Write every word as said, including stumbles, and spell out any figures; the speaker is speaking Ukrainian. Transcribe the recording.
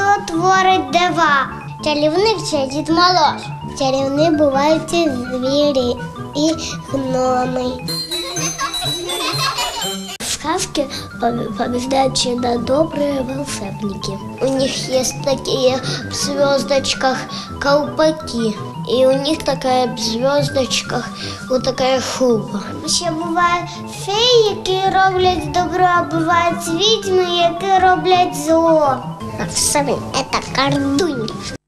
творить дива. Чарівник це Дід Мороз. Чарівні бувають і звірі, і гноми. Сказки побеждают всегда добрые волшебники. У них есть такие в звездочках колпаки. И у них такая в звездочках вот такая шуба. Ще бувають феї, які роблять добро, а бувають відьми, які роблять зло. Це колдунья.